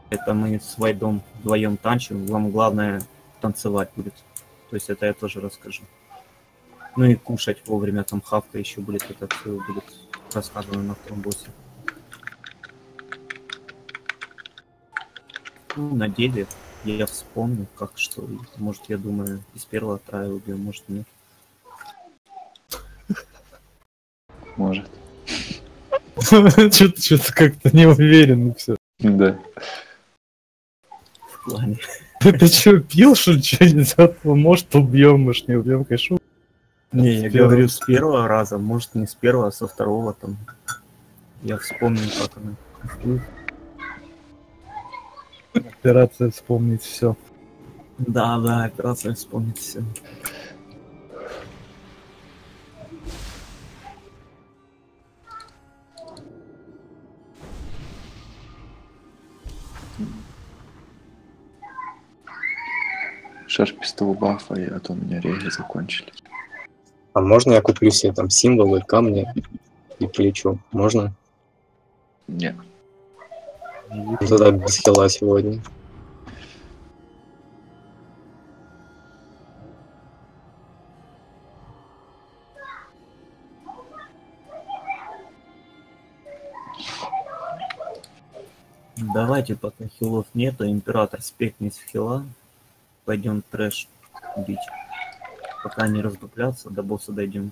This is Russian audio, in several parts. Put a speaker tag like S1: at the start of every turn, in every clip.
S1: Это мы с Вайдом вдвоем танчим, вам главное танцевать будет. То есть это я тоже расскажу. Ну и кушать вовремя, там хавка еще будет, это все будет рассказано на втором боссе. Ну, на деле я вспомню, как что. Может, я думаю, из первого трая убью, может нет.
S2: Может.
S3: Что-то как-то не уверен, все.
S2: Да.
S1: В плане.
S3: Ты что, пил, что ли, что-нибудь? Может, убьем, может, не убьем, конечно.
S1: Не, я говорю с первого раза, может не с первого, а со второго там. Я вспомню, как она.
S3: Операция вспомнить все.
S1: Да, операция вспомнить все.
S2: Шарпистого бафа, а то у меня реги закончились.
S4: А можно я куплю себе там символы, камни и полечу? Можно?
S2: Нет.
S4: Ну, тогда без хила сегодня.
S1: Давайте, пока хилов нету, император спекнет в хила. Пойдем трэш бить. Пока не раздупляться, до босса дойдем.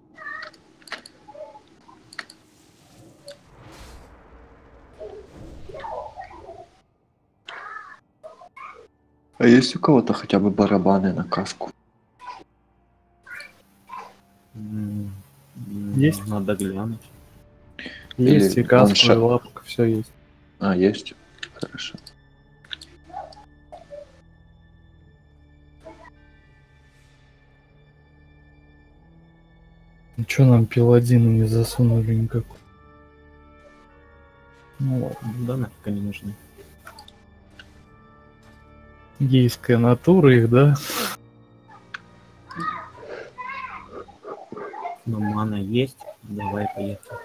S2: А есть у кого-то хотя бы барабаны на каску?
S3: Есть?
S1: Надо глянуть.
S3: Есть
S2: Или
S3: и каска,
S2: ландшафт.
S3: и лапка, все есть.
S2: А, есть? Хорошо.
S3: Ну что нам пиладину не засунули никакой? Ну ладно.
S1: Да, нафиг они нужны.
S3: Гейская натура их, да?
S1: Но мана есть. Давай, поехали.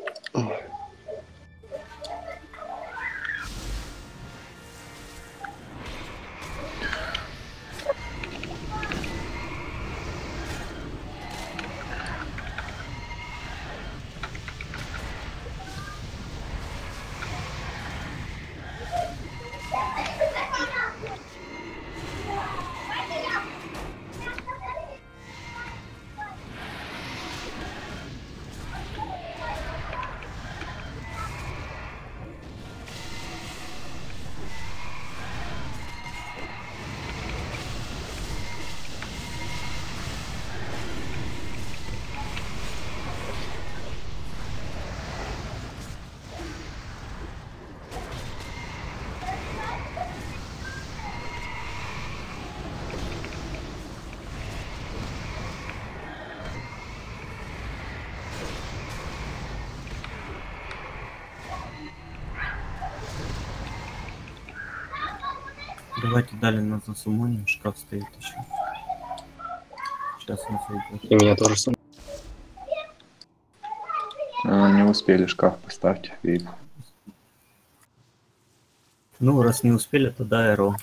S1: Давайте далее на засумоним, шкаф стоит еще. Сейчас он зайдет.
S4: И меня тоже сам.
S2: Не успели, шкаф поставьте. И...
S1: Ну, раз не успели, тогда эро.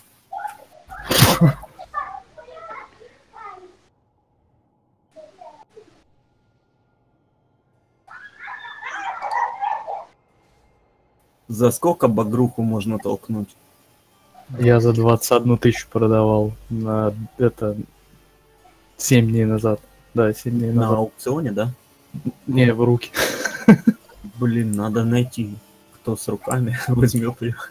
S1: За сколько багруху можно толкнуть?
S3: Я за 21 тысячу продавал на это 7 дней назад. Да, 7 дней
S1: На
S3: назад.
S1: аукционе, да?
S3: Не, в руки.
S1: Блин, надо найти, кто с руками возьмет ее.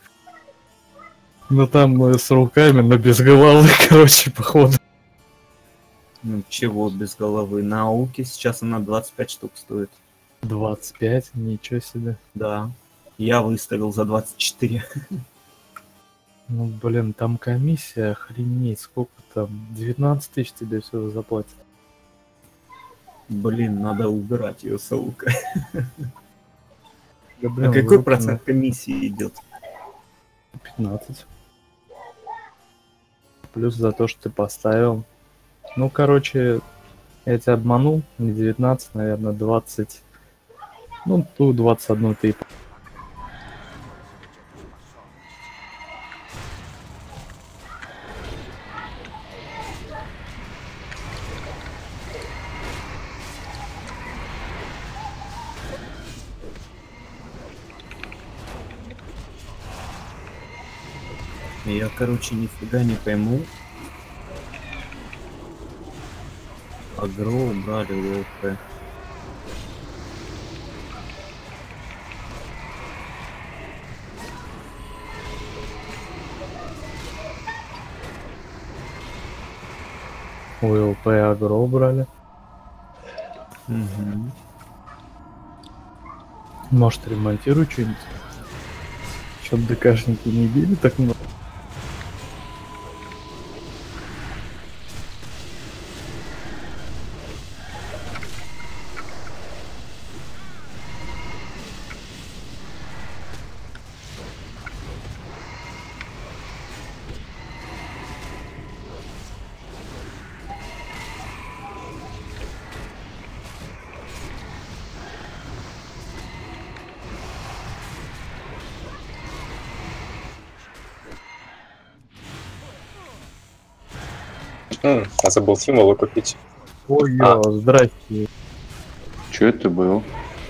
S3: Ну там с руками, но без головы, короче, походу.
S1: Ну чего без головы? На ауке сейчас она 25 штук стоит.
S3: 25, ничего себе.
S1: Да. Я выставил за 24.
S3: Ну блин, там комиссия, охренеть, сколько там? 19 тысяч тебе все заплатят.
S1: Блин, надо убирать ее с аука.
S3: Да, блин,
S1: А какой
S3: руки
S1: процент комиссии идет?
S3: на 15. Плюс за то, что ты поставил. Ну, короче, я тебя обманул, не 19, наверное, 20. Ну, ту 21 ты.
S1: Я, короче, нифига не пойму. Агро убрали ЛП.
S3: УЛП агро убрали.
S1: Угу.
S3: Может, ремонтирую что-нибудь? Чтоб ДКшники не били так много.
S4: Я забыл символы купить.
S3: Ой,
S4: А.
S3: здрасте.
S2: Че это был?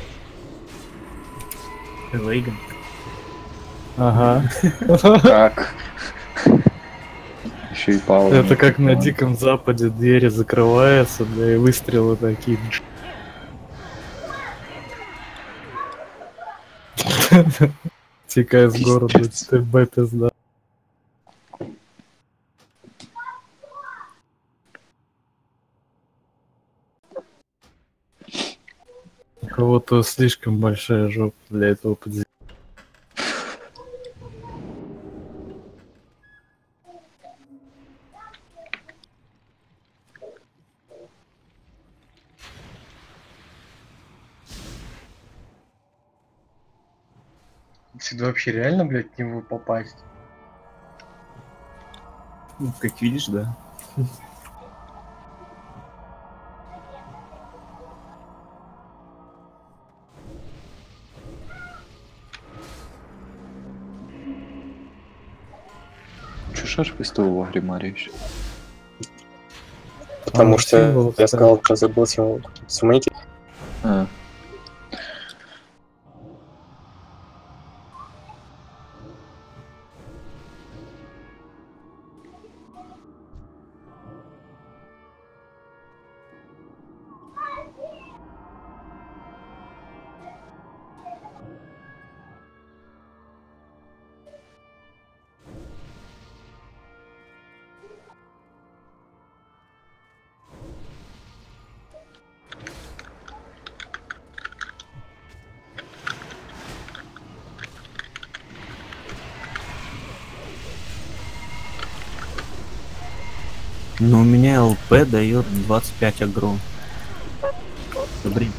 S1: Вейган.
S3: Ага.
S2: Как? Еще и Павел.
S3: Это как на Диком Западе двери закрываются, да и выстрелы такие. Текая с города, ТБ пизда. У кого-то слишком большая жопа для этого подземелья.
S5: Сюда вообще реально, блядь, в него попасть?
S1: Ну, как видишь, да.
S2: Че шар пистол в Агримаре еще?
S4: Потому что
S3: символ,
S4: я
S3: кстати.
S4: сказал, что забыл символ. Суммоните.
S2: А,
S1: Но у меня ЛП дает 25 агро. Блин.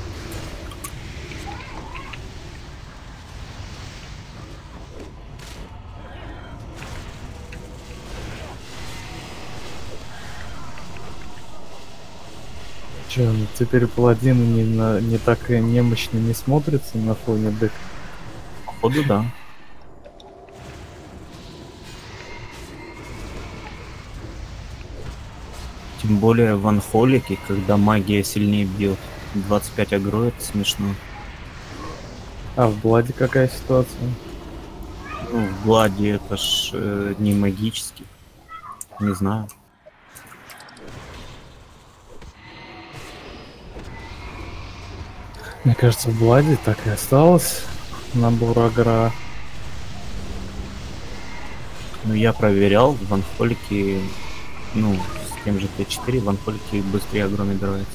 S3: Че, ну теперь паладины не так и немощно не смотрятся на фоне ДК.
S1: Походу, да. Тем более в анхолике, когда магия сильнее бьет. 25 агро, это смешно.
S3: А в Бладе какая ситуация?
S1: Ну, в Бладе это ж не магический. Не знаю.
S3: Мне кажется, в Бладе так и осталось. Набор агра.
S1: Ну, я проверял, в анхолике, ну, с тем же Т4, в анхолике быстрее агро набирается.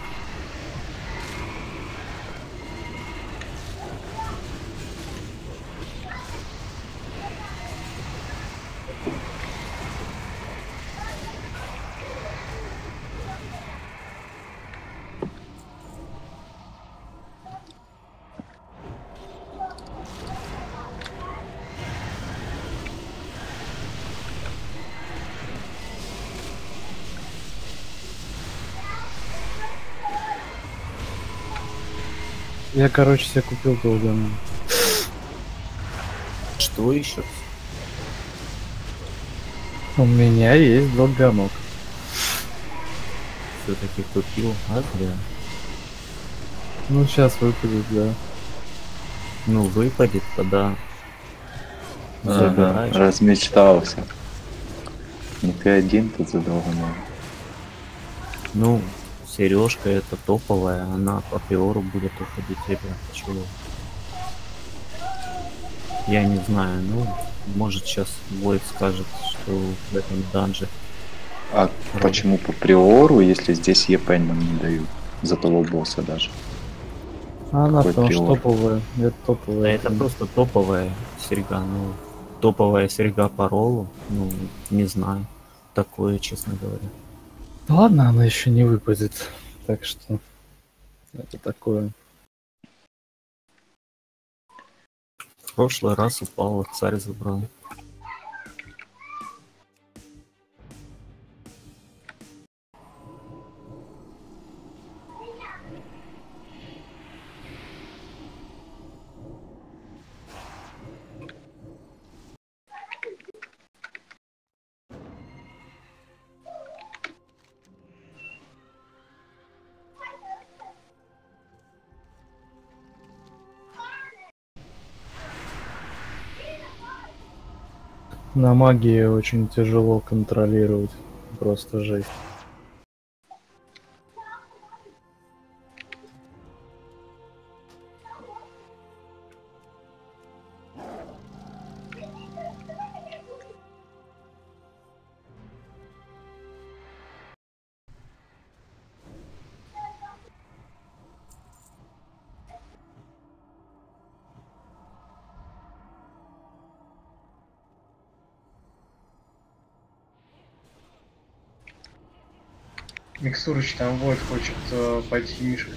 S3: Я, короче, себе купил долган.
S1: Что еще?
S3: У меня есть долганок.
S1: Все-таки купил, а зря.
S3: Ну, сейчас выпадет, да.
S1: Ну, выпадет, тогда забираешь.
S2: Размечтался. Не ты один тут задолго.
S1: Ну, сережка это топовая, она по приору будет уходить, ребят. Чего? Я не знаю, ну, может сейчас Войд скажет, что в этом данже.
S2: А почему по приору, если здесь ЕП нам не дают? За того босса даже.
S3: Она
S2: Какой
S3: потому что
S2: приор?
S3: топовая. Это
S1: Да
S3: топовая.
S1: это просто топовая серьга, ну, топовая серьга по роллу, ну, не знаю. Такое, честно говоря.
S3: Ладно, она еще не выпадет. Так что это такое.
S1: В прошлый раз упала, царь забрал.
S3: На магии очень тяжело контролировать. Просто жесть.
S5: Микстурыч там вот хочет пойти Мишка.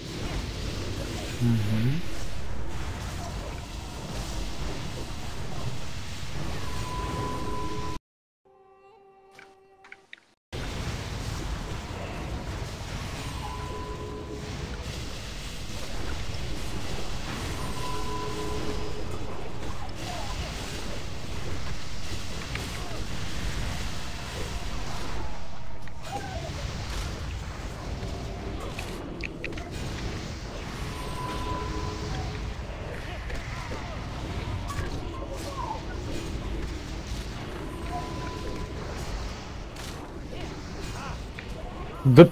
S3: Да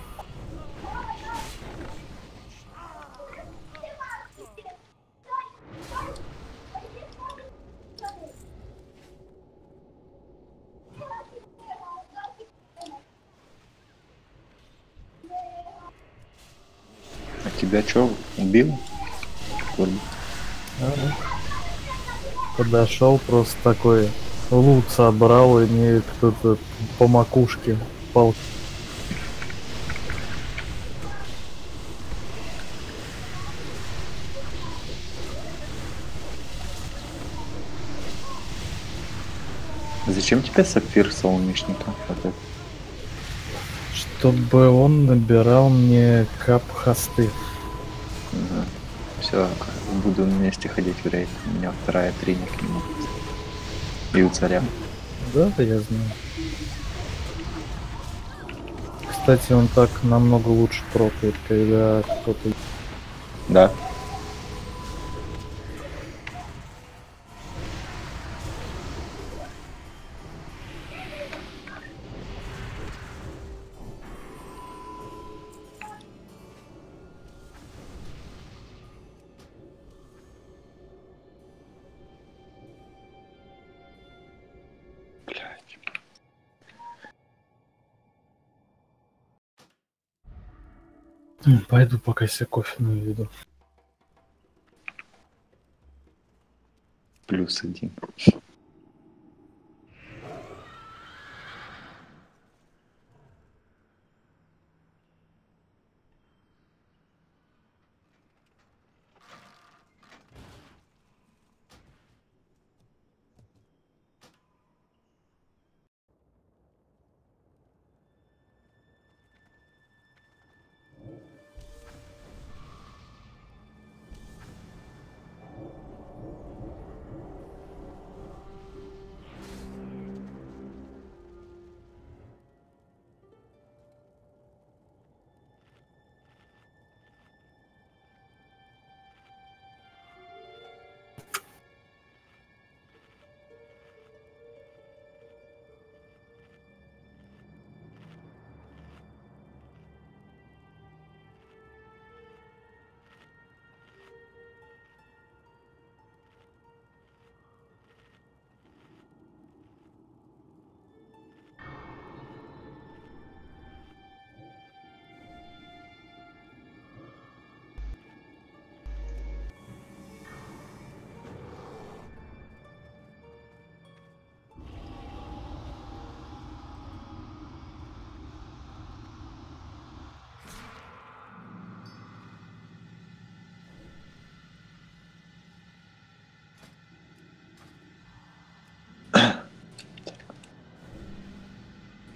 S2: А тебя чё, убил? Ладно.
S3: подошел просто такой лут собрал и мне кто-то по макушке пал.
S2: Зачем тебе сапфир солнечника? Вот это.
S3: Чтобы он набирал мне кап хосты.
S2: Все, буду вместе ходить в рейд. У меня вторая тренинг к нему. И у царя.
S3: Да, я знаю. Кстати, он так намного лучше прокает, когда кто-то...
S2: Да. Блядь.
S3: Пойду пока себе кофе наведу.
S2: +1.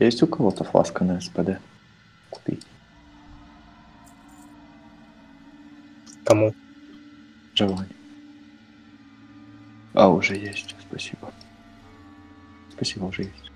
S2: Есть у кого-то фласка на СПД? Купить.
S4: Кому?
S2: Желание. А, уже есть. Спасибо. Спасибо, уже есть.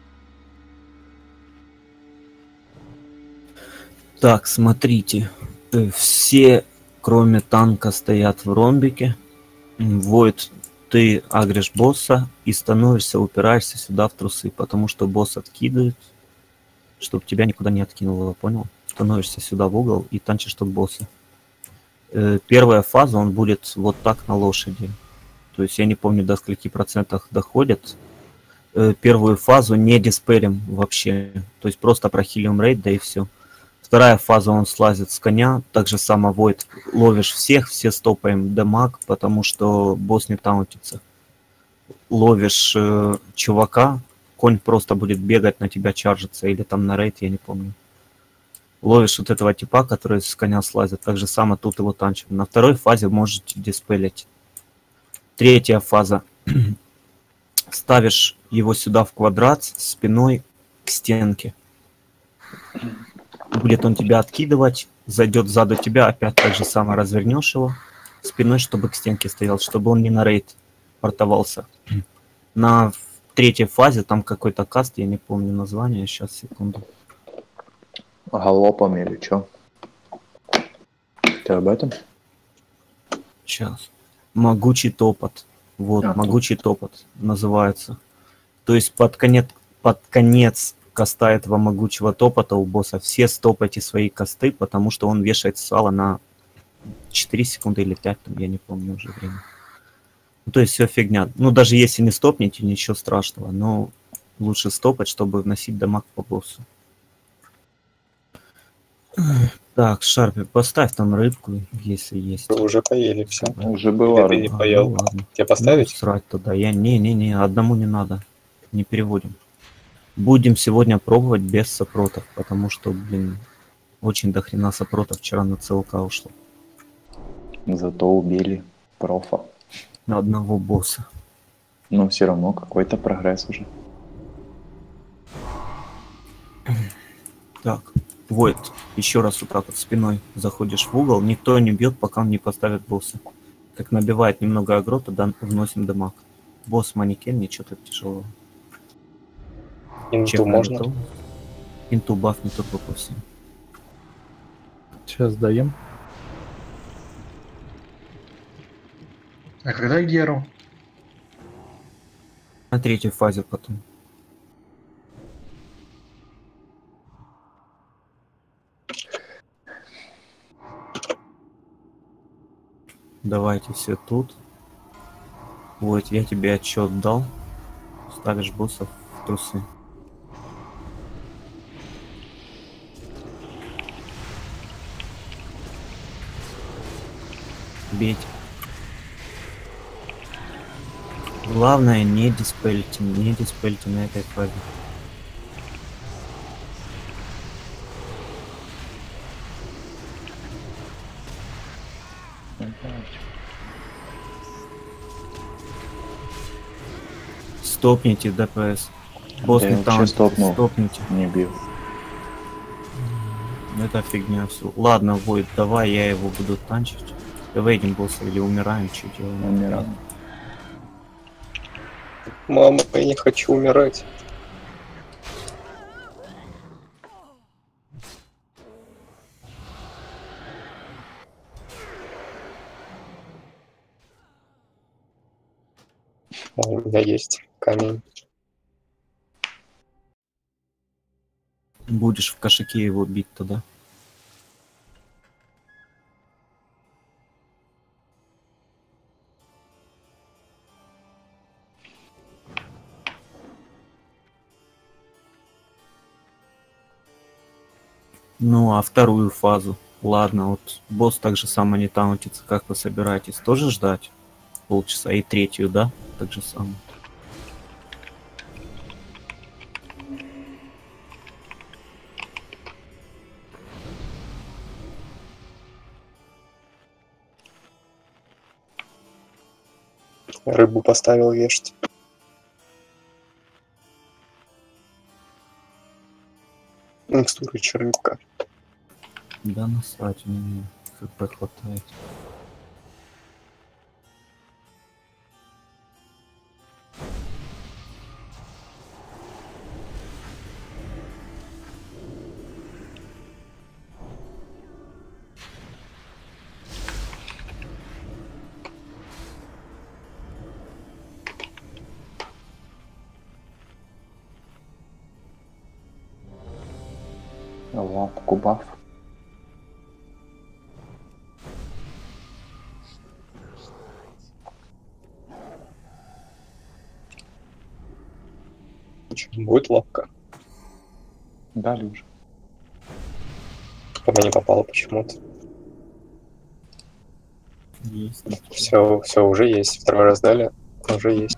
S1: Так, смотрите. Все, кроме танка, стоят в ромбике. Войд, ты агришь босса и становишься, упираешься сюда в трусы, потому что босс откидывает, чтобы тебя никуда не откинуло, понял? Становишься сюда в угол и танчишь тут босса. Первая фаза, он будет вот так на лошади. То есть я не помню, до скольки процентах доходит. Первую фазу не диспелим вообще. То есть просто прохилим рейд, да и все. Вторая фаза, он слазит с коня. Так же само Void. Ловишь всех, все стопаем дамаг, потому что босс не таунтится. Ловишь чувака, конь просто будет бегать на тебя, чаржиться. Или там на рейд, я не помню. Ловишь вот этого типа, который с коня слазит. Так же само тут его танчим. На второй фазе можете диспелить. Третья фаза. Ставишь его сюда в квадрат спиной к стенке. Будет он тебя откидывать, зайдет сзади тебя, опять так же самое развернешь его спиной, чтобы к стенке стоял, чтобы он не на рейд портовался. На третьей фазе там какой-то каст, я не помню название, сейчас, секунду.
S2: Галопом или что? Ты об этом?
S1: Сейчас. Могучий топот. Вот,
S2: А,
S1: могучий топот называется. То есть под конец каста этого могучего топота у босса все стопайте свои касты, потому что он вешает сало на 4 секунды или 5, там, я не помню уже время. Ну, то есть все фигня. Ну, даже если не стопнете, ничего страшного, но лучше стопать, чтобы вносить дамаг по боссу. Так, Шарпи, поставь там рыбку, если есть.
S4: Вы уже поели, все.
S2: уже была
S4: Или ты не
S2: рыба.
S4: поел?
S1: Ну, ладно.
S4: Тебе поставить?
S1: Ну, срать туда. Я не, одному не надо. Не переводим. Будем сегодня пробовать без сопротов, потому что, блин, очень дохрена сопротов вчера на ЦЛК ушло.
S2: Зато убили профа.
S1: На одного босса.
S2: Но все равно какой-то прогресс уже.
S1: Так, Войд, еще раз вот так вот спиной заходишь в угол, никто не бьет, пока он не поставит босса. Как набивает немного агро, тогда вносим дамаг. Босс манекен, ничего так тяжелого.
S4: Инту
S1: Чек
S4: можно?
S1: готов. Инту баф не только по всем.
S3: Сейчас даем.
S5: А когда Геру?
S1: На третьей фазе потом. Давайте все тут. Вот, я тебе отчет дал. Ставишь боссов в трусы. Бейте. Главное, не диспельте на этой фазе. Стопните ДПС. Босс
S2: Да
S1: не
S2: я вообще стопнул.
S1: стопните.
S2: Не бил.
S1: Это фигня все. Ладно, Войд, давай я его буду танчить. Выйдем босса или умираем, что делаем?
S2: Умираем.
S4: Мама, я не хочу умирать. У меня есть камень.
S1: Будешь в кошаке его бить тогда. Ну, а вторую фазу? Ладно, вот босс так же само не таунтится. Как вы собираетесь? Тоже ждать полчаса? И третью, да? Так же самое.
S4: Рыбу поставил вешать. Микстуры червяка.
S1: Да насрать, у меня хп хватает.
S2: Лапку баф.
S4: Почему будет лапка?
S2: Дали уже.
S4: Она не попала почему-то.
S1: Есть.
S4: Все, уже есть. Второй раз дали, уже есть.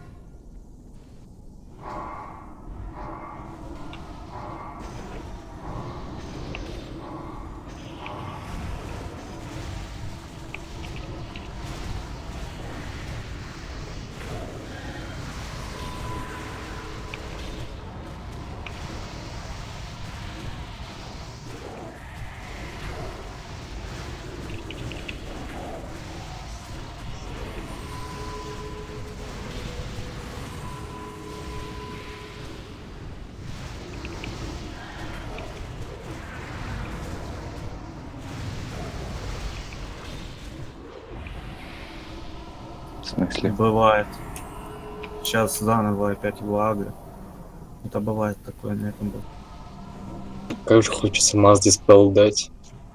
S2: В смысле?
S1: Бывает. Сейчас заново опять его агро. Это бывает такое на этом был.
S4: Как же хочется Mass Dispel дать.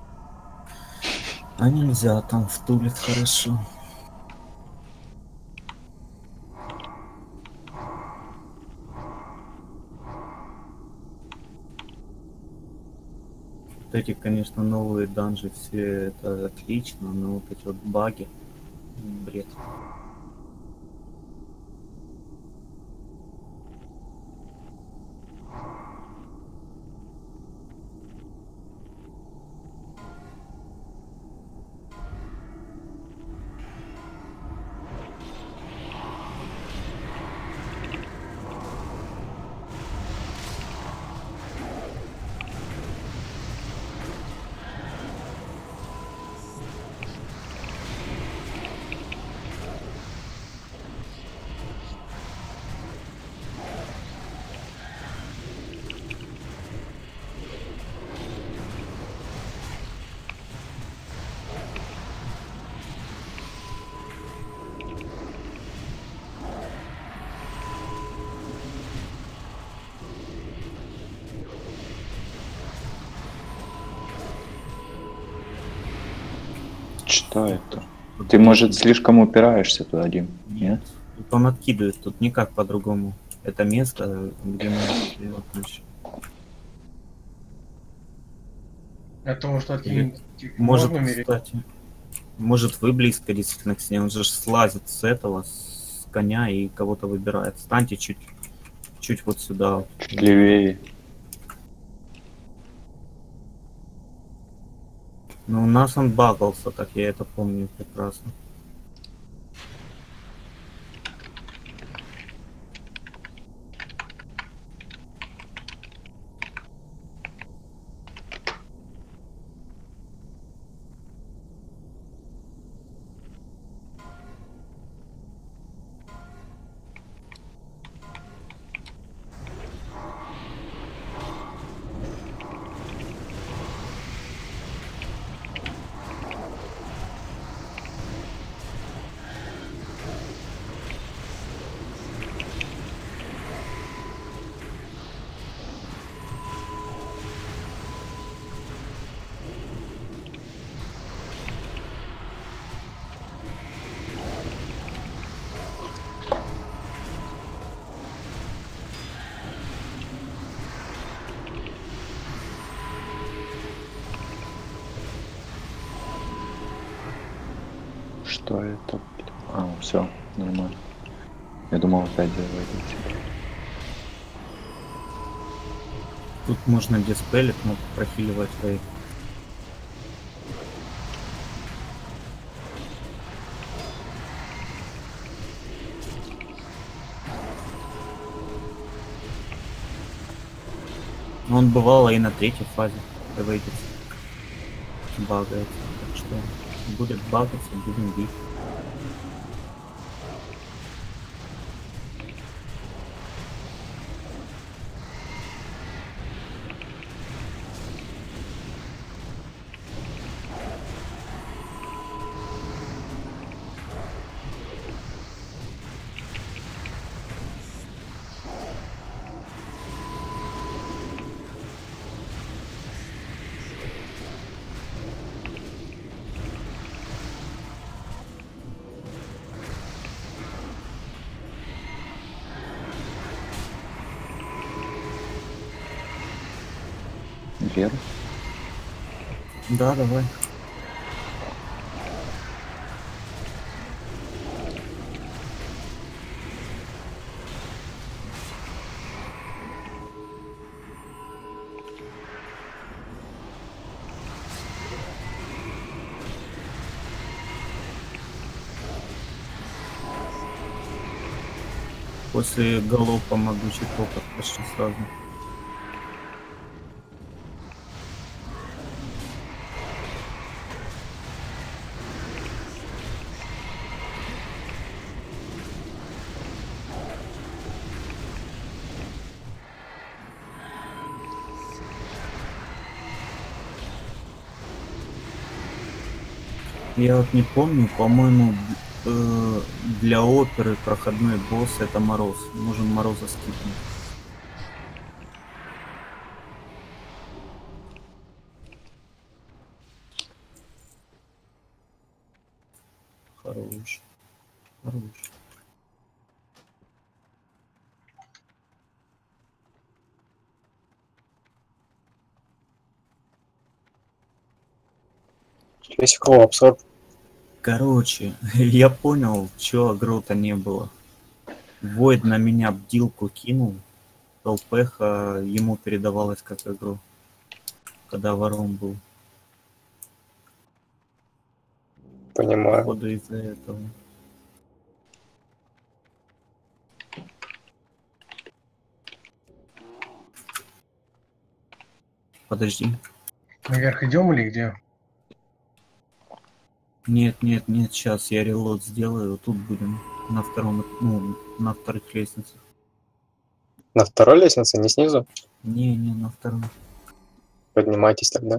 S1: А нельзя, там втулит хорошо. Вот эти, конечно, новые данжи, все это отлично, но вот эти вот баги, бред.
S2: Что это? Ты, может, слишком упираешься туда, Дим? Нет?
S1: Тут он откидывает, тут никак по-другому. Это место, где мы его ключ.
S5: От того, что откинуть
S1: Может,
S5: можно умереть.
S1: кстати, может вы близко действительно к стене, он же слазит с этого, с коня и кого-то выбирает. Станьте чуть вот сюда.
S2: Чуть левее.
S1: Ну, у нас он багался, как я это помню прекрасно.
S2: Что это? А, все, нормально. Я думал, опять заводить.
S1: Тут можно диспелить, но прохиливать рейд. Но он бывало и на третьей фазе выйдет. Багается. Так что будет багаться, будем бить.
S2: Вера.
S1: Да, давай. После галопа могучий топот почти сразу. Я вот не помню, по-моему, для оперы проходной босс это Мороз. Можем Мороза скипнуть. Хорош. Хорош.
S4: Если кого абсорб.
S1: Короче, я понял, чё агро-то не было. Войд на меня бдилку кинул. ЛПХ ему передавалось как агро, когда вором был.
S4: Понимаю.
S1: Походу из-за этого. Подожди.
S5: Наверх идем или где?
S1: Нет, нет, нет, сейчас я релот сделаю, тут будем на втором, ну, на вторых лестницах.
S4: На второй лестнице, не снизу?
S1: Не, на втором.
S4: Поднимайтесь тогда.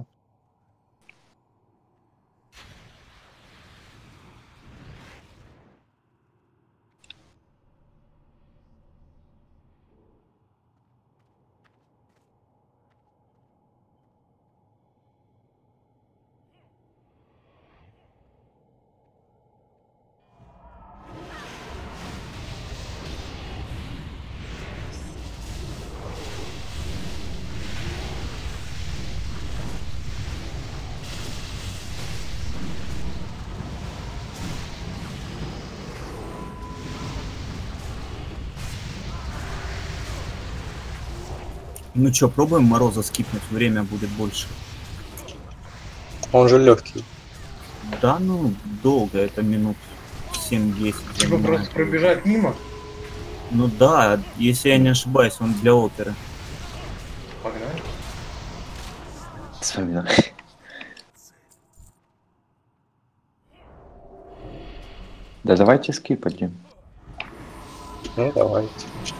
S1: Ну чё, пробуем Мороза скипнуть, время будет больше.
S4: Он же легкий.
S1: Да, ну, долго, это минут 7-10.
S5: Типа
S1: занимает.
S5: просто пробежать мимо?
S1: Ну да, если я не ошибаюсь, он для оперы.
S5: Погнали.
S2: Вспоминаю. Да давайте скипать.
S4: Ну, давайте.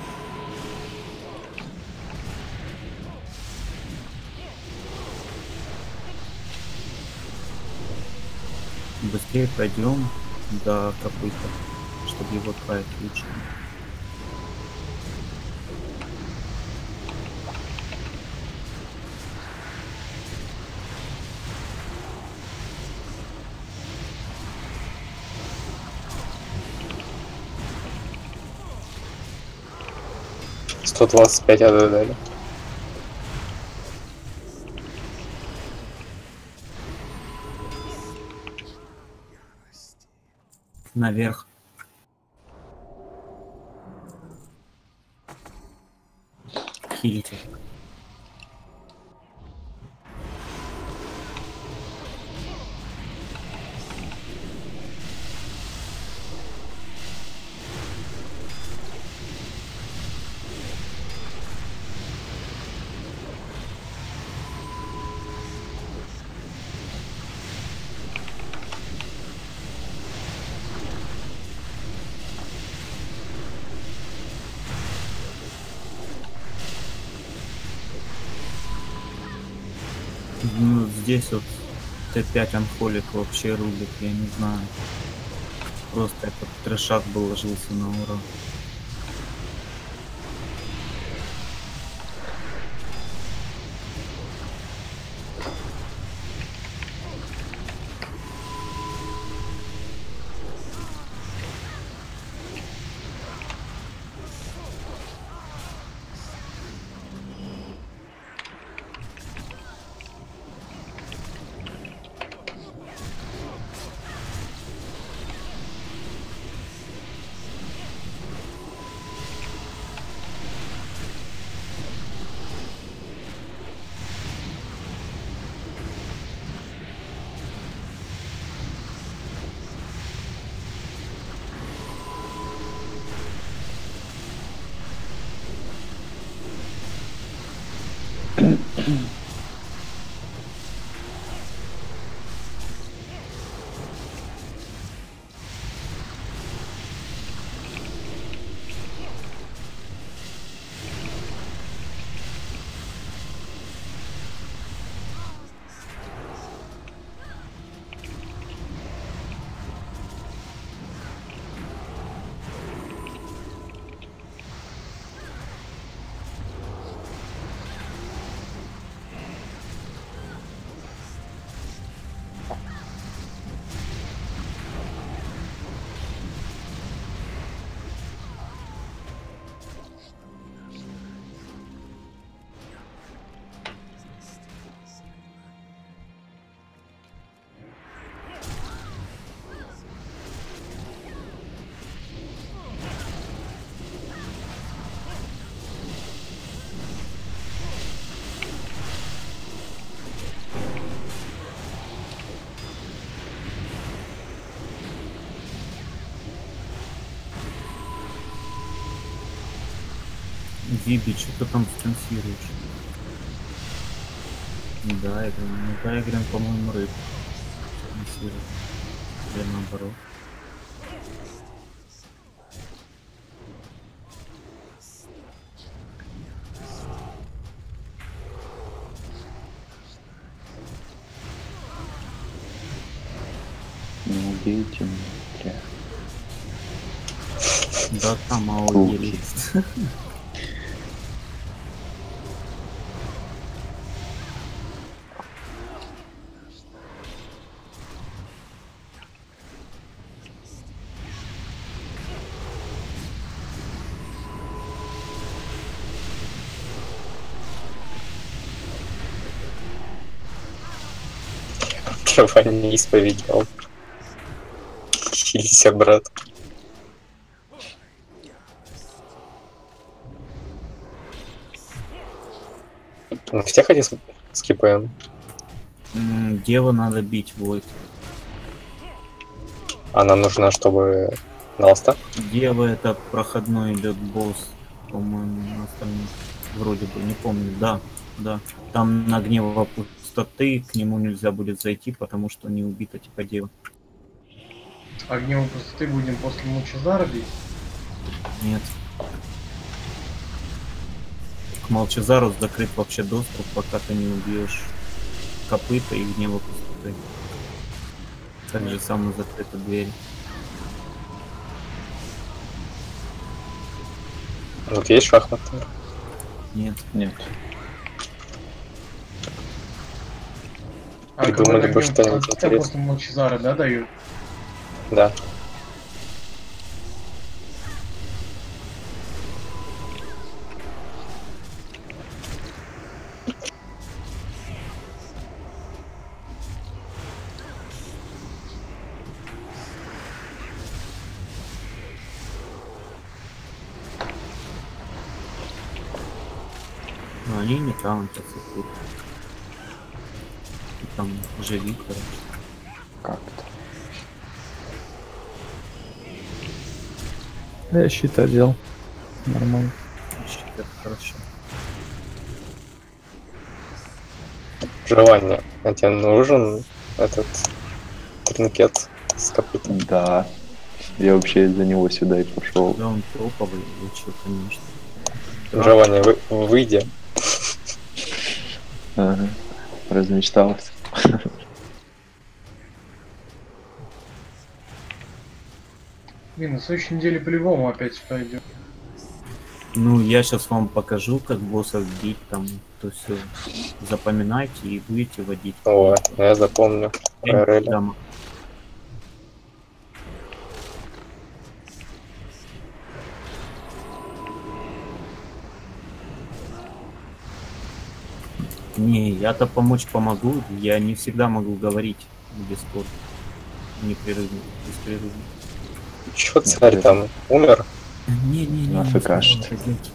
S1: Быстрее пройдем до копыта, чтобы его отправить лучше.
S4: — 125 отдали.
S1: Наверх. Хилите. Ну, здесь вот Т5 анхолик вообще рулит, я не знаю. Просто этот трешак был ложился на ура. Виби, что ты там спонсируешь? Да, Игрин, по-моему, рыб спонсирует. Или наоборот.
S2: Не убейте меня.
S1: Да, там АОЕ есть.
S4: Открывание исповедь дал. Хилися, брат. Мы всех эти скипаем.
S1: Деву надо бить, Войт.
S4: Она нужна, чтобы на ласта.
S1: Дева это проходной идет босс, по-моему, на остальных. Вроде бы, не помню, да. Там на гнева пустоты, к нему нельзя будет зайти, потому что не убита типа дева.
S5: А гневом пустоты будем после Молчазара бить?
S1: Нет. К Молчазару закрыт вообще доступ, пока ты не убьешь копыта и гнева пустоты. Так же самое закрыта дверь.
S4: Вот есть шахматы?
S1: Нет.
S2: Нет.
S5: А
S4: Придумали бы
S5: гнев
S4: что-нибудь
S5: пустоты
S4: интересное.
S5: после Молчазара, да, дают?
S4: Да.
S1: Но они не таунтятся тут. И там живи, короче.
S2: Как это?
S3: Я щит одел. Нормально.
S1: Щит — это хорошо.
S4: Желание. А тебе нужен этот тринкет с копытом?
S2: Да. Я вообще из-за него сюда и пошел.
S1: Да, он топовый, лучше, конечно. Да.
S4: Желание, выйди.
S2: Ага. Размечтался.
S5: Блин, на следующей неделе по-любому опять пойдет.
S1: Ну, я сейчас вам покажу, как боссов бить там, то все. Запоминайте и будете водить.
S4: О, я запомню.
S1: Я
S4: РЛ.
S1: никогда м- Не, я-то помочь помогу, я не всегда могу говорить без спорта. Непрерывно, беспрерывно.
S4: Чё царь там умер?
S1: Не-не-не,
S2: На
S1: не
S2: ФК
S1: успевал
S2: что-то.
S1: это делать.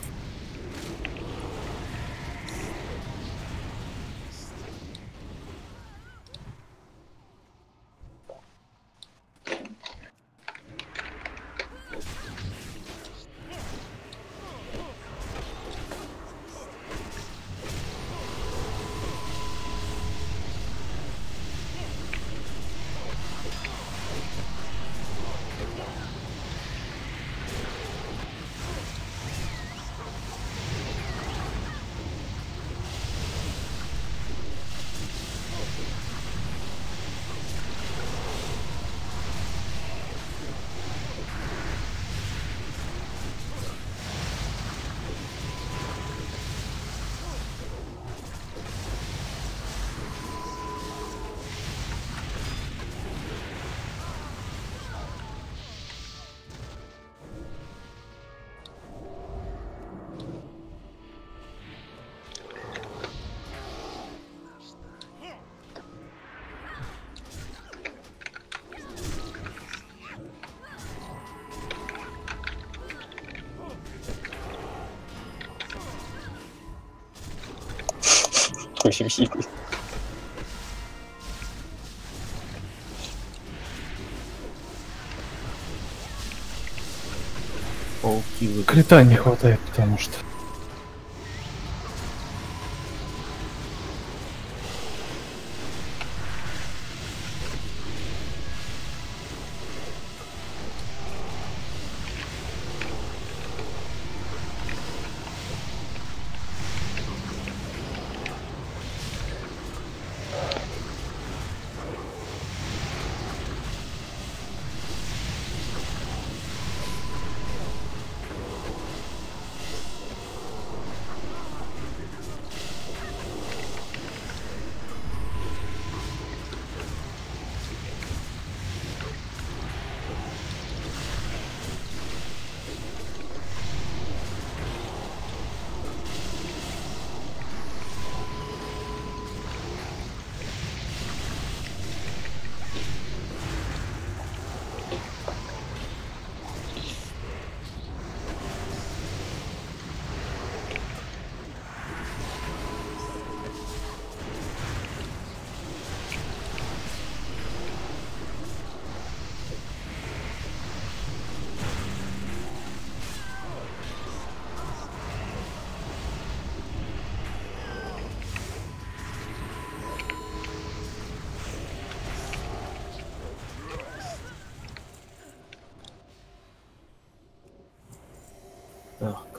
S1: Пауки вы.
S3: Крита не хватает, потому что.
S1: Так.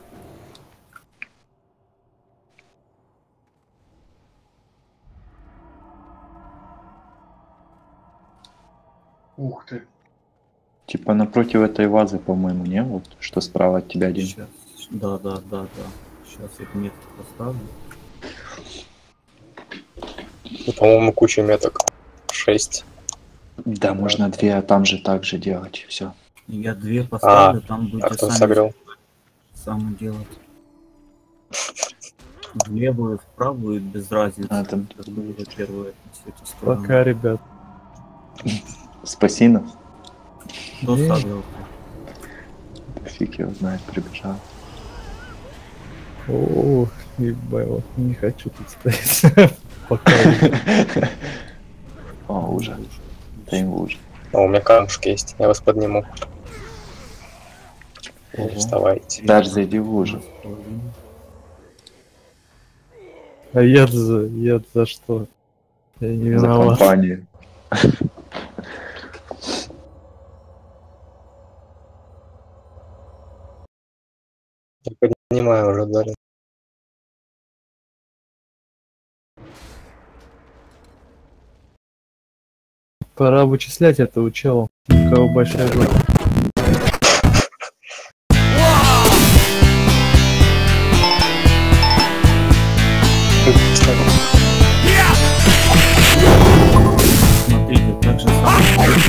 S5: Ух ты.
S2: Типа напротив этой вазы, по-моему, не? Вот, что справа от тебя один.
S1: Сейчас. Да. Сейчас я метод поставлю.
S4: И, по-моему, куча меток. 6.
S2: Да, можно две, а там же так же делать. Все.
S1: Я две поставлю, там
S4: А
S1: будете
S4: кто
S1: сами
S4: согрел?
S1: делать. В левую, в правую, без разницы.
S2: А, там
S1: Какую вы первую отнесете сторону.
S3: Пока, ребят.
S2: Спаси нас.
S1: Кто
S3: Не.
S1: сагрил?
S2: Фиг его знает, прибежал.
S3: О, ебать, не хочу тут стоять. Пока.
S2: О, уже. Тайм уже.
S4: О, у меня камушки есть. Я вас подниму. Не
S1: Ого.
S4: вставайте.
S2: Даже зайди в лужу.
S3: А я за что? Я не
S2: За
S3: виноват.
S2: компанию.
S4: Я поднимаю уже, Дарин.
S3: Пора вычислять этого чела. У кого большая жопа.
S1: Смотрите, так же самое.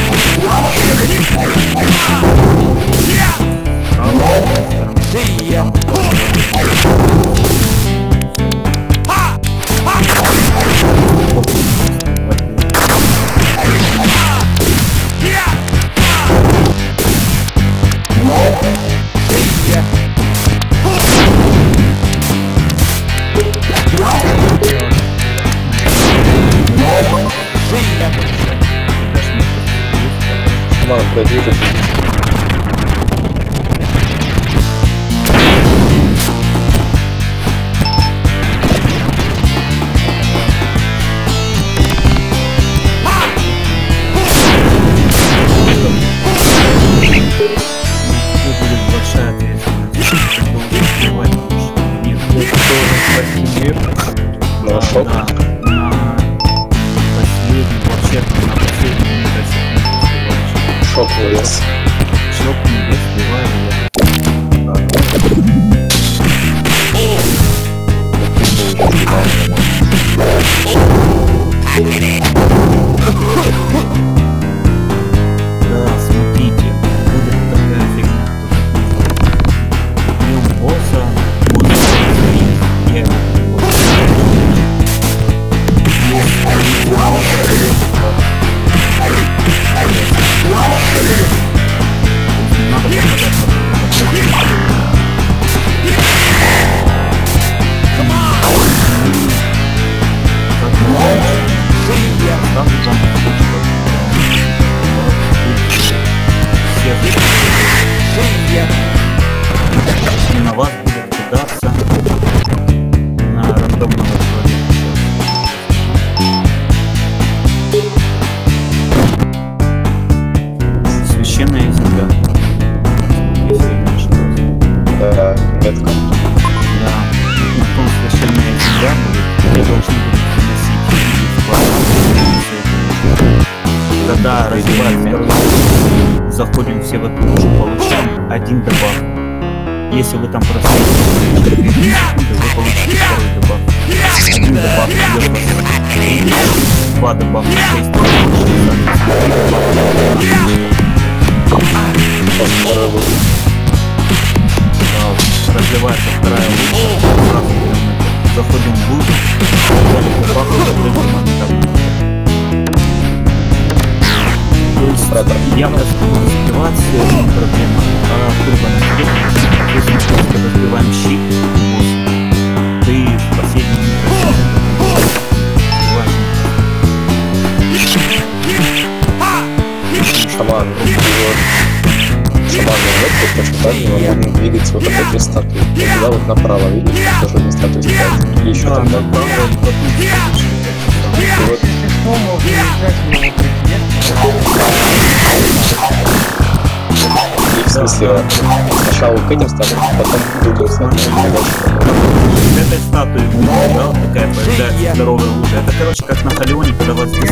S4: Ладно, пройди это.
S1: Будет большая ответственность. Нет,
S4: На шок.
S1: да, на последний, вообще на последний микросекунду успеваешь.
S4: Шок вылез.
S1: Шок не успеваю я. Да, смотрите, будет такая фигня. И у босса будет стоит, я его и на вас будет кидаться на рандомного человека. Священная земля. Если я не ошибаюсь.
S4: Да, метка.
S1: Да. На том священная земля будет, где должны будут приносить. Когда развивается, заходим все в эту лужу, получаем один дебаф. Если вы там простоите, вы получите второй дебаф. Один дебаф идет вас. Два дебафа 6. Разливается вторая лужа. Сразу берем это. Заходим в лужу. Взяли дебаф, закрыли моментально. То есть я просто буду сбивать, не проблема. Турбо на среднем. То есть мы просто разбиваем щит, ты в последний микросекунду
S4: Шаман метку точно так же мы можем двигаться вот от этой статуи. Туда вот направо, видишь, тоже одна статуя стоит. И еще там
S1: направо и потом
S4: вот. И в смысле, сначала к этим статуям, потом к другим статуям.
S1: с этой статуей, да, вот такая появляется здоровая лужа. Это, короче, как на Халионе, когда вас здесь...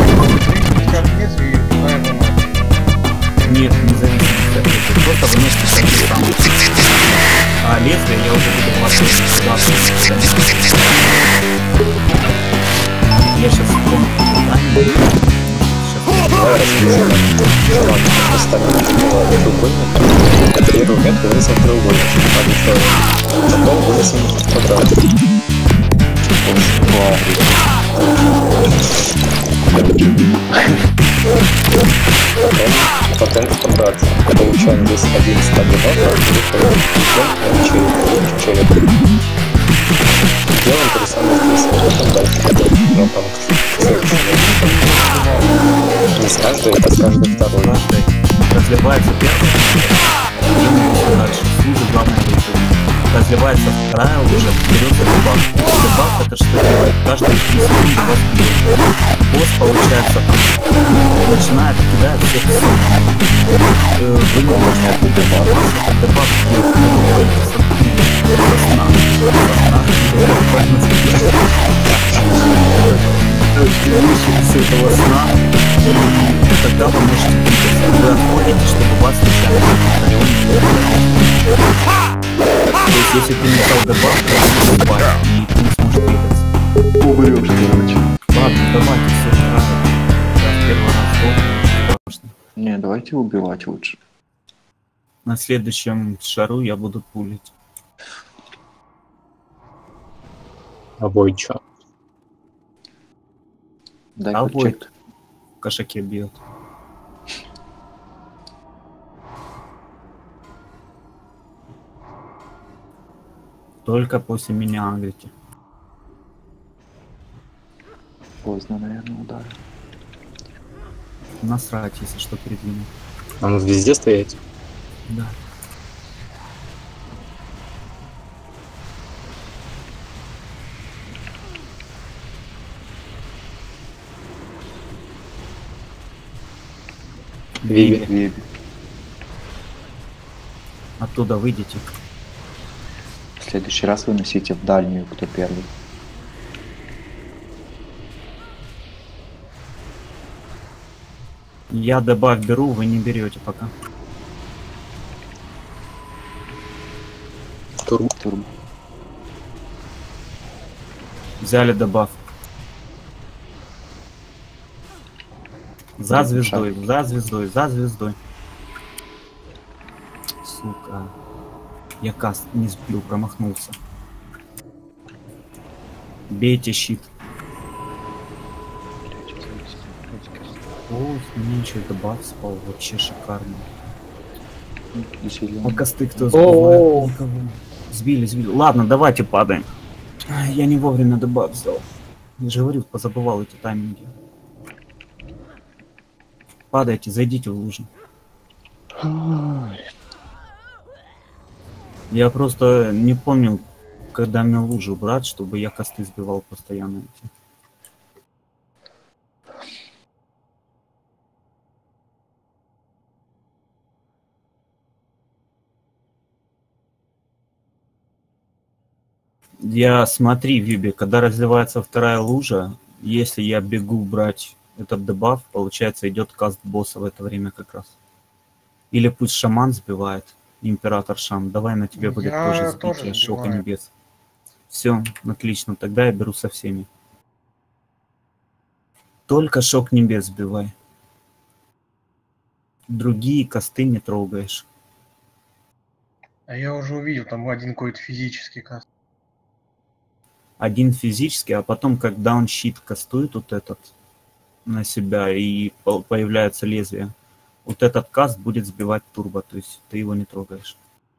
S1: Нет, не зависит от этого. Просто выносите такие самые. А лезвие я уже буду вложить сюда. Я сейчас помню,
S4: Первую метку вынесем треугольник, потом вынесем квадрат. Потом квадрат. Получаем здесь 11 дебафа, череп. Делаем то же самое здесь, потом дальше. Ну, там, не с каждой, а с каждой второй.
S1: Разливается первая, и дальше. Снизу главное выйти. Разливается вторая уже, берется дебаф. Дебаф это что делает? Каждые 3 секунды вас бьет. Босс получается там начинает кидать всех сил. Вы не можете дебаф. Дебаф бьет с этого сна. Куда вы можете двигаться? Вы отходите, чтобы вас случайно не то есть, если ты не взял дебаф, то ты упасть, и ты не сможешь двигаться.
S2: Умрешь, короче.
S1: Ладно, давайте, все же рано. Раз первый раз страшно.
S2: Не, давайте убивать лучше.
S1: На следующем шару я буду пулить.
S4: А бой чё?
S2: Дай
S1: А
S2: подчек.
S1: вот в кошаке бьет. Только после меня агрите.
S2: Поздно, наверное, удар.
S1: Насрать, если что, передвинуть.
S4: Нам везде стоять?
S1: Да.
S4: Виви.
S2: Веби.
S1: Оттуда выйдите.
S2: В следующий раз выносите в дальнюю, кто первый.
S1: Я дебаф беру, вы не берете пока.
S4: Турбо.
S2: Турбо.
S1: Взяли дебаф. За звездой, за звездой, за звездой. Сука. Я каст не сбил, промахнулся. Бейте щит. О, мне еще дебаф спал, вообще шикарно. А косты кто сбивает? Никого. Сбили, сбили. Ладно, давайте падаем. Я не вовремя дебаф взял. Я же говорил, позабывал эти тайминги. Падайте, зайдите в лужу. Я просто не помнил, когда мне лужу брать, чтобы я косты сбивал постоянно. Я смотри, Виби, когда разливается вторая лужа, если я бегу брать этот дебаф, получается идет каст босса в это время как раз. Или пусть шаман сбивает, император Шам. Давай на тебе будет тоже сбитие шока небес. Все, отлично, тогда я беру со всеми. Только шок небес сбивай. Другие косты не трогаешь.
S5: А я уже увидел, там один какой-то физический каст.
S1: Один физический, а потом, когда он щит кастует вот этот на себя и появляется лезвие, вот этот каст будет сбивать турбо, то есть ты его не трогаешь.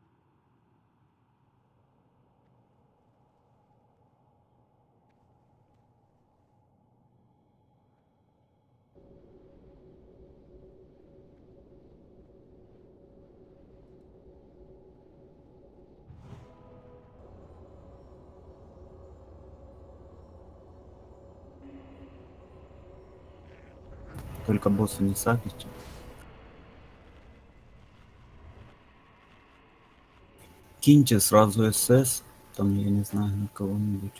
S1: Только босса не сагрите. Киньте сразу СС, там, я не знаю, на кого-нибудь.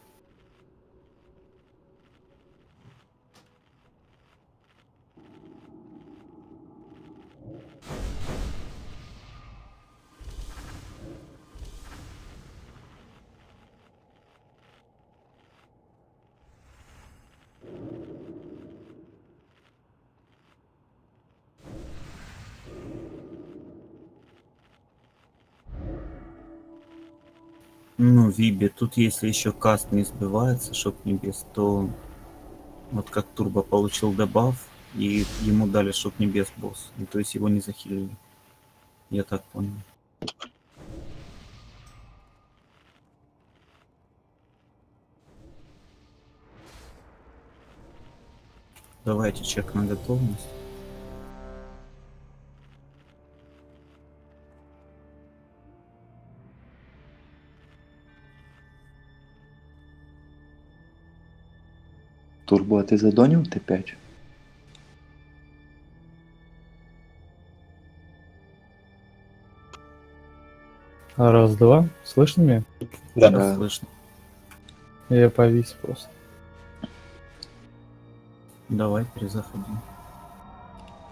S1: Ну, Виби, тут если еще каст не сбивается, шок небес, то вот как Турбо получил дебаф, и ему дали шок небес босс. И, то есть его не захилили. Я так понял. Давайте чек на готовность.
S2: Турбо, а ты задонил Т5?
S3: Раз, два. Слышно меня?
S4: Да.
S2: Да.
S1: Слышно.
S3: Я повис просто.
S1: Давай, перезаходи.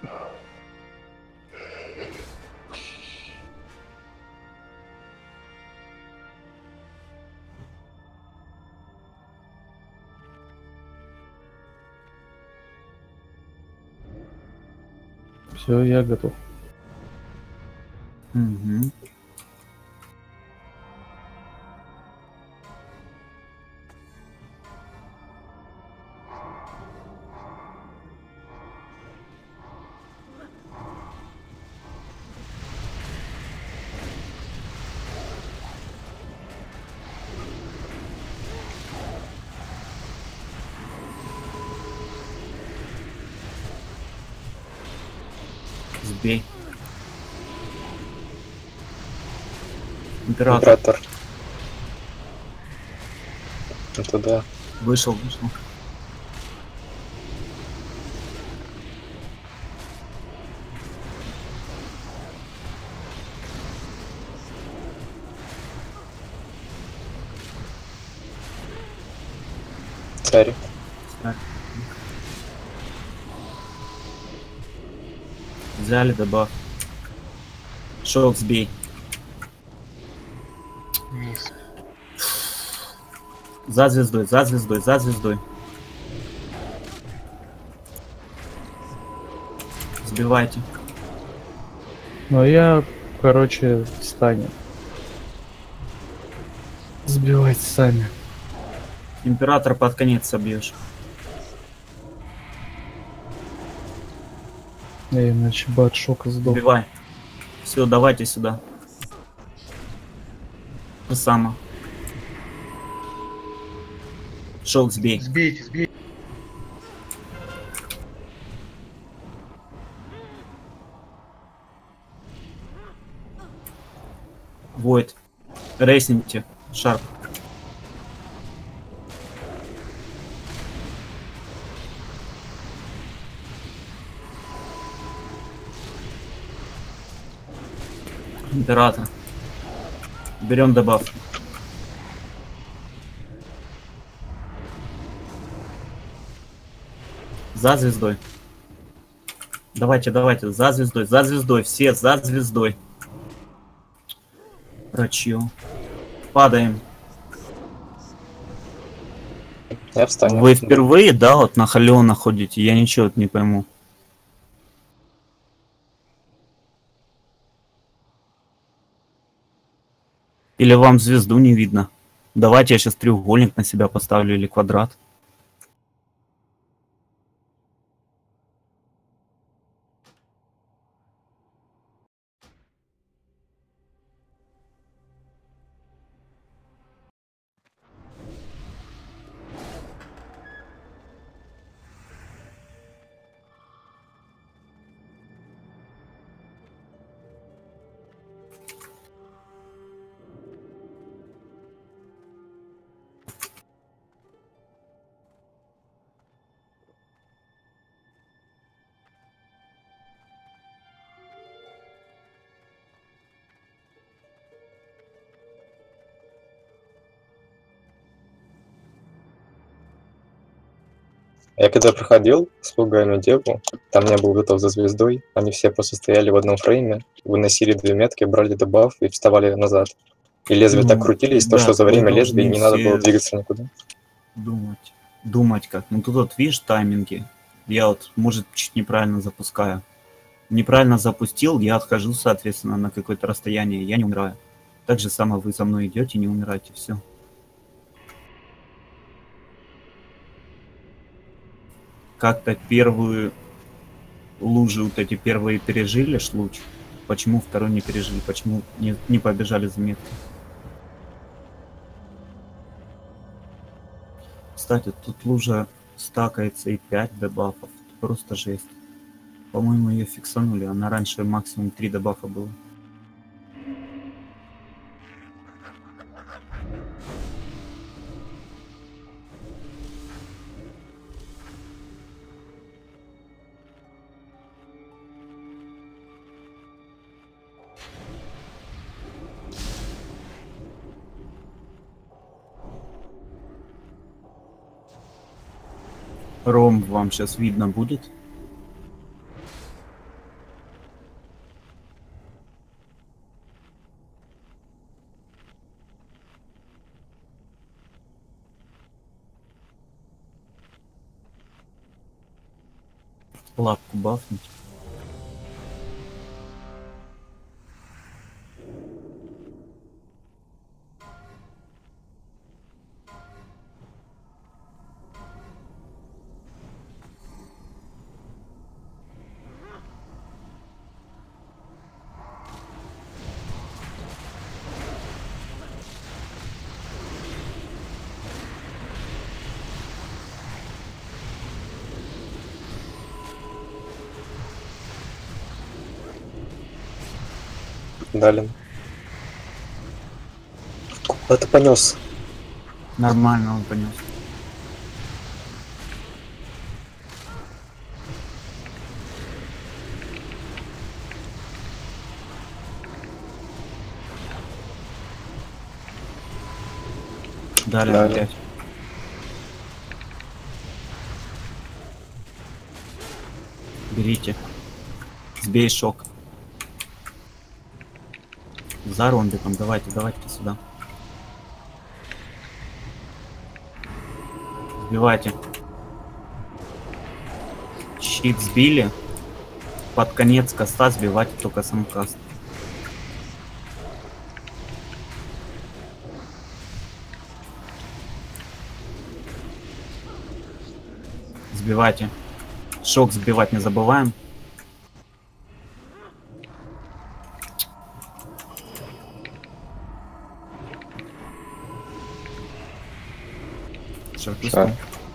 S3: Все, я готов.
S1: Угу. Сбей. Император.
S4: Император. Это да.
S1: Вышел.
S4: Царь.
S1: Так. Взяли добав. Шелк сбей.
S5: Низ.
S1: За звездой. Сбивайте.
S3: Но я, короче, встанет. Сбивайте сами.
S1: Император под конец собьешь.
S3: Иначе бы от шока сдох.
S1: Сбивай. Все, давайте сюда. То само. Шелк сбей.
S5: Сбейте.
S1: Войд. Рейсните. Шарп. Император. Берем добав. За звездой. Давайте, за звездой, все за звездой. Врачью. Падаем.
S4: Я встану.
S1: Вы впервые, да, вот на Халеона ходите? Я ничего не пойму. Или вам звезду не видно? Давайте я сейчас треугольник на себя поставлю или квадрат.
S4: Я когда проходил слугальную деву, там не был готов за звездой, они все просто стояли в одном фрейме, выносили 2 метки, брали дебаф и вставали назад. И лезвия так крутились, то
S1: да,
S4: что за время
S1: вы
S4: лезвия не надо
S1: должны
S4: было
S1: все
S4: двигаться никуда.
S1: Думать как. Ну тут вот видишь тайминги. Я вот, может, чуть неправильно запускаю. Неправильно запустил, я отхожу, соответственно, на какое-то расстояние, я не умираю. Так же самое вы за мной идете, не умираете, все. Как-то первую лужи, вот эти первые пережили шлуч. Почему второй не пережили? Почему не побежали за меткой? Кстати, тут лужа стакается и 5 дебафов. Просто жесть. По-моему, ее фиксанули. Она раньше максимум 3 дебафа было. Ром вам сейчас видно будет. Лапку бафнуть.
S4: Далее. Куда ты понес?
S1: Нормально он понес. Далее
S4: Далее.
S1: опять. Берите. Сбей шок. За ромбиком, давайте сюда. Сбивайте. Щит сбили. Под конец каста сбивайте только сам каст. Сбивайте. Шок сбивать не забываем.
S2: Шаг.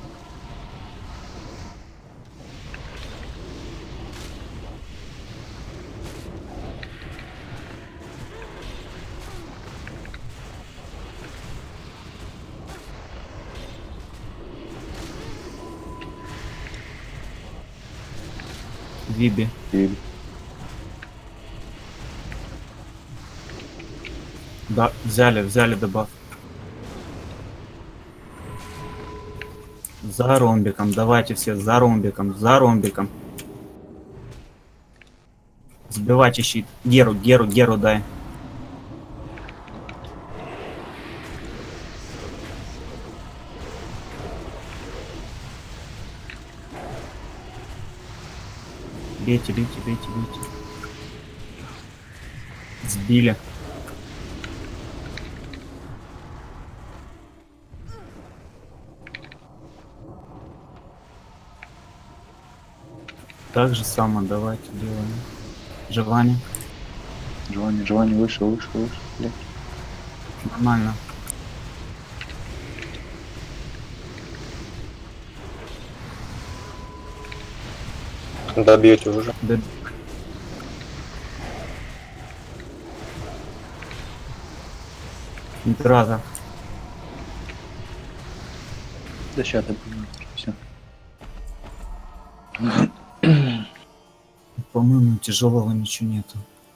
S1: Виби.
S2: И
S1: Да, взяли дебаф. За ромбиком, давайте все, за ромбиком. Сбивайте щит. Геру дай. Бейте. Сбили. Так же само давайте делаем. Желание.
S2: Желание выше, блядь.
S1: Нормально.
S4: Добьете уже.
S1: Да. Раза.
S2: Да сейчас добью. Все.
S1: По-моему, тяжелого ничего нету.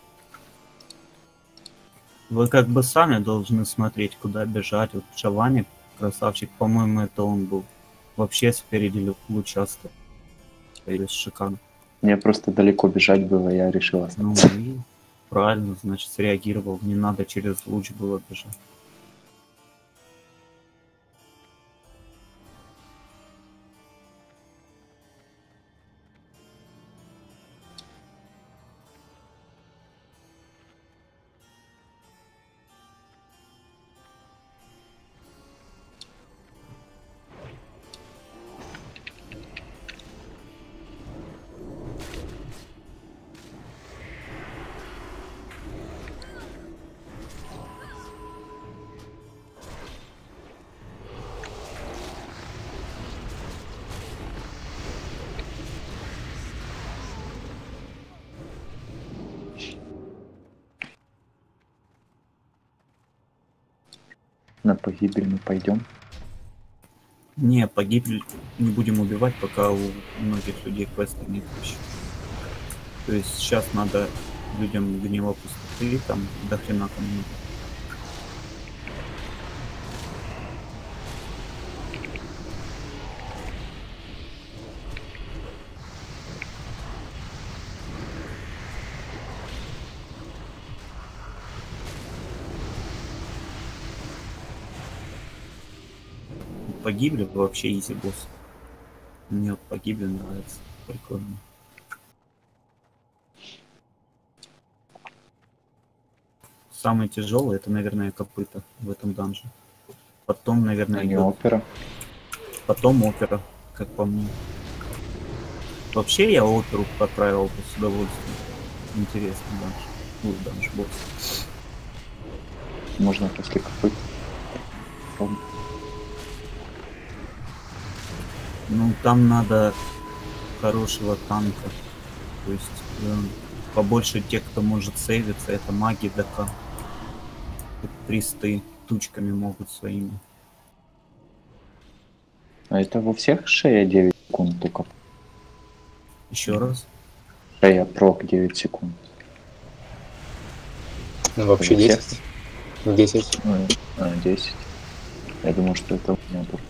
S1: Вы как бы сами должны смотреть, куда бежать. Вот Джованни, красавчик, по-моему, это он был. Вообще спереди лучасто. Или шикарно.
S2: Мне просто далеко бежать было, я решил
S1: Ну
S2: остаться.
S1: и правильно, значит, среагировал. Не надо через луч было бежать.
S2: На погибель мы пойдем.
S1: Не, погибель не будем убивать, пока у многих людей квесты нет еще. То есть сейчас надо людям гнева пустоты, там до хрена там нет. Погибли вообще изи босс. Мне вот погибли нравится. Прикольно. Самый тяжелый это, наверное, копыта в этом данже. Потом, наверное,
S2: А не
S1: идет.
S2: опера.
S1: Потом опера, как по мне. Вообще я оперу поправил бы с удовольствием. Интересно данж. Ой, данж босс.
S2: Можно после копыт.
S1: Ну, там надо хорошего танка. То есть побольше тех, кто может сейвиться, это маги ДК. Тут присты тучками могут своими.
S2: А это во всех шея 9 секунд только.
S1: Еще раз.
S2: Шея прок 9 секунд.
S4: Ну, вообще
S2: Во всех?
S4: 10. 10.
S2: 10. Я думал, что это у меня было.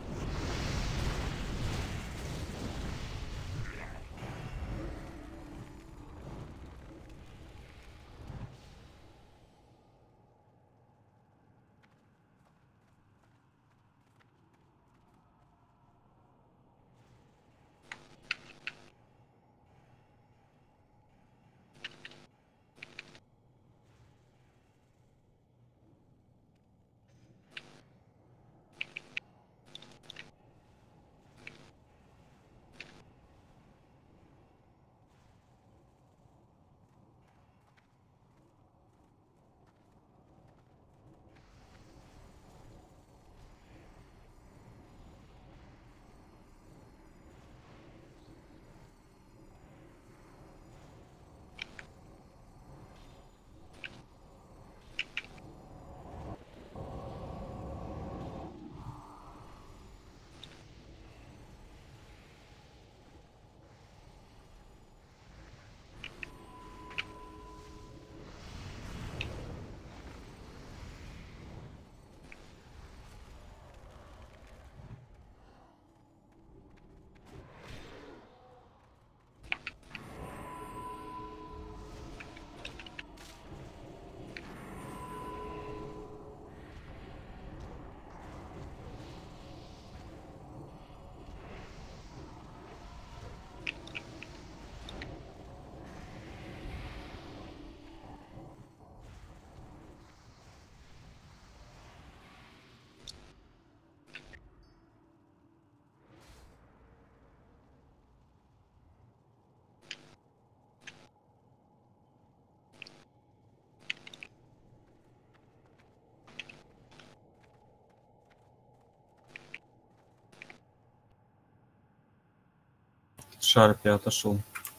S1: Шарпи отошел.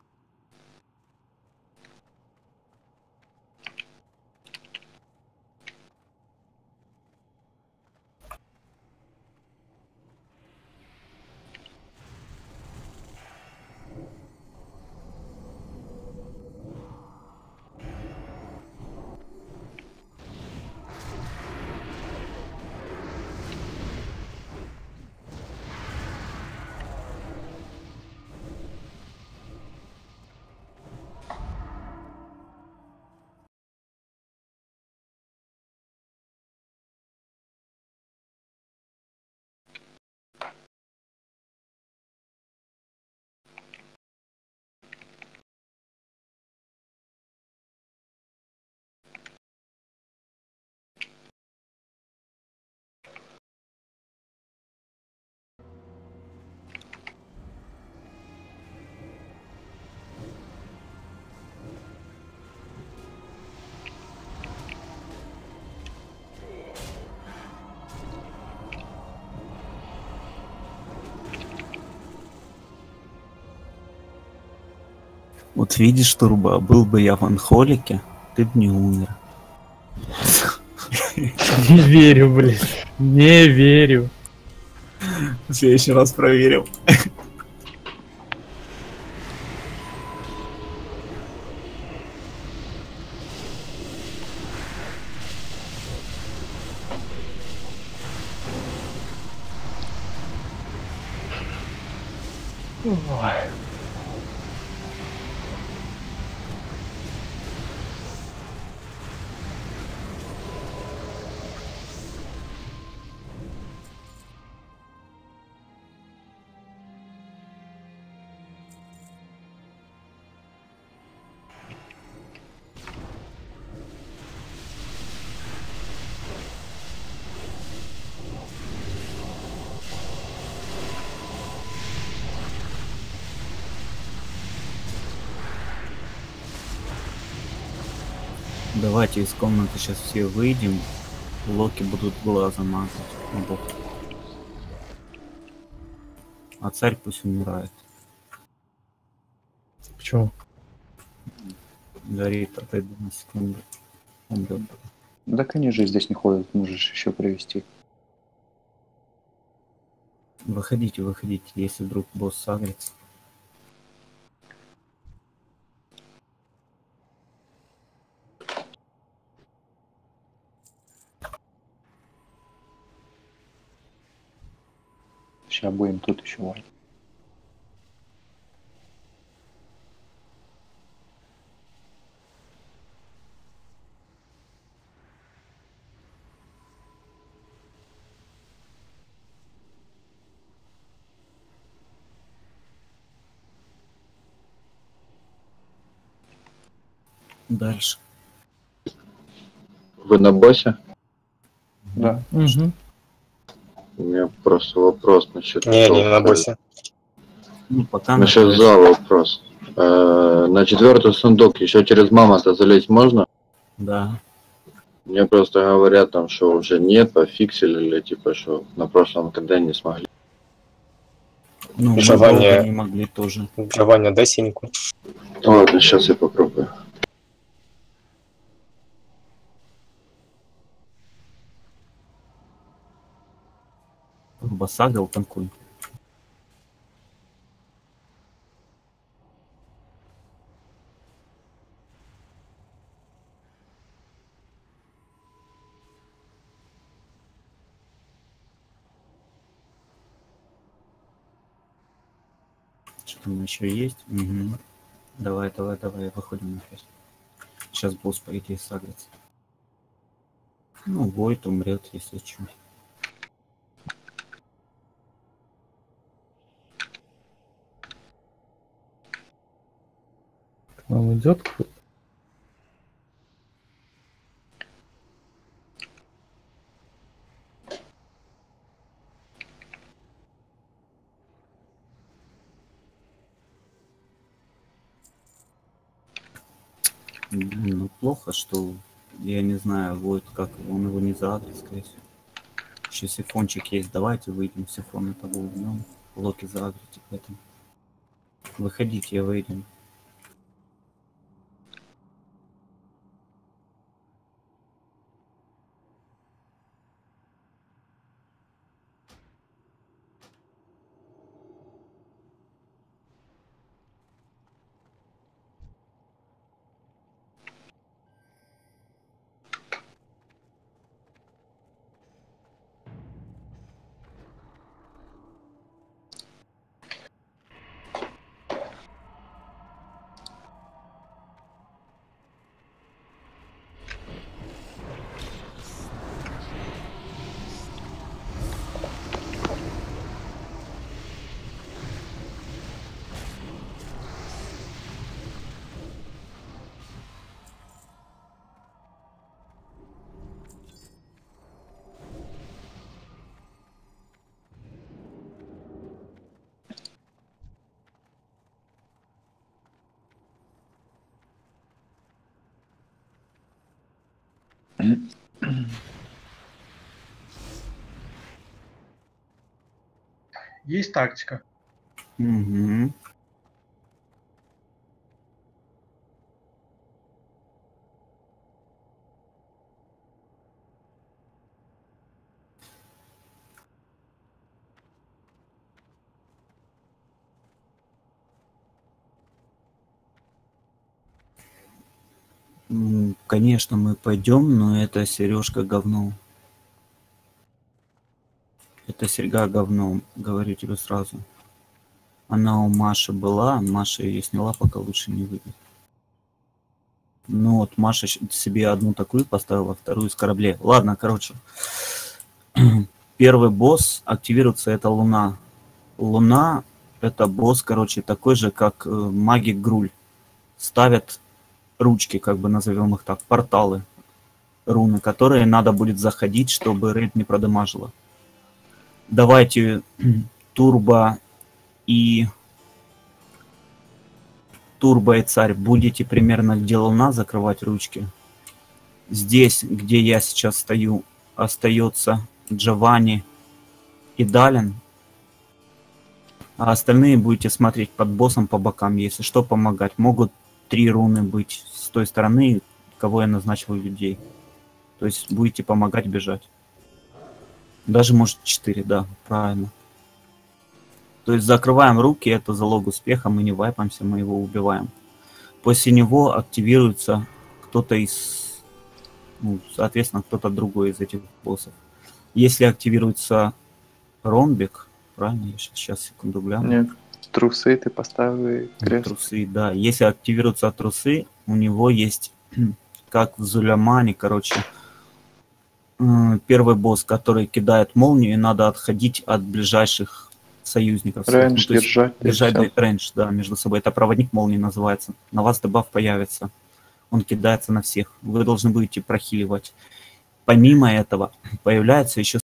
S1: Вот видишь, Турбо, был бы я в Анхолике, ты б не умер.
S3: Не верю, блядь. Не верю.
S1: В следующий раз проверим. Давайте из комнаты сейчас все выйдем. Локи будут глаза мазать. Бог. А царь пусть умирает.
S3: Почему?
S1: Горит, отойду на секунду. Умрет.
S2: Да, конечно, здесь не ходят, можешь еще привести.
S1: Выходите, выходите, если вдруг босс сагрится.
S2: Сейчас будем тут еще валить.
S1: Дальше.
S6: Вы на боссе?
S2: Да.
S3: Угу.
S6: У меня просто вопрос насчет...
S4: Не на боссе.
S1: Ну, пока
S6: Насчет зала вопрос. На 4-й сундук еще через мамонта залезть можно?
S1: Да.
S6: Мне просто говорят там, что уже нет, пофиксили или типа, что на прошлом когда не смогли.
S1: Ну, мы
S4: Жевание.
S1: долго не могли тоже.
S4: Ваня, дай синьку.
S6: Ладно, сейчас я попробую.
S1: Басагал танкуй. Что там еще есть? Угу. Давай, выходим на фест. Сейчас босс, по идее, сагрится. Ну, Войт умрет, если что.
S3: К нам идет кто-то?
S1: Ну, плохо, что я не знаю, Войт, как он его не заадрит, скорее всего. Еще сифончик есть, давайте выйдем, сифон того убьем. Локи заадрите, поэтому. Выходите, выйдем.
S5: Есть тактика.
S1: Угу. Конечно, мы пойдем, но это сережка говно. Это серьга говно, говорю тебе сразу. Она у Маши была, Маша ее сняла, пока лучше не выйдет. Ну вот Маша себе одну такую поставила, вторую с кораблей. Ладно, короче. Первый босс активируется, это Луна. Луна это босс, короче, такой же, как магик Груль. Ставят ручки, как бы назовем их так, порталы, руны, которые надо будет заходить, чтобы рейд не продамажило. Давайте Турбо и Царь будете примерно где Луна закрывать ручки. Здесь, где я сейчас стою, остается Джованни и Далин. А остальные будете смотреть под боссом по бокам, если что, помогать. Могут 3 руны быть с той стороны, кого я назначил людей. То есть будете помогать бежать. Даже может 4, да, правильно. То есть закрываем руки, это залог успеха, мы не вайпаемся, мы его убиваем. После него активируется кто-то из, ну, соответственно, кто-то другой из этих боссов. Если активируется ромбик, правильно, я сейчас секунду гляну.
S2: Нет, трусы ты поставил крест.
S1: Трусы, да. Если активируются трусы, у него есть, как в Зулямане, короче, первый босс, который кидает молнию, и надо отходить от ближайших союзников.
S2: Рэндж держать.
S1: Держать рэндж, да, между собой. Это проводник молнии называется. На вас дебаф появится. Он кидается на всех. Вы должны будете прохиливать. Помимо этого, появляется еще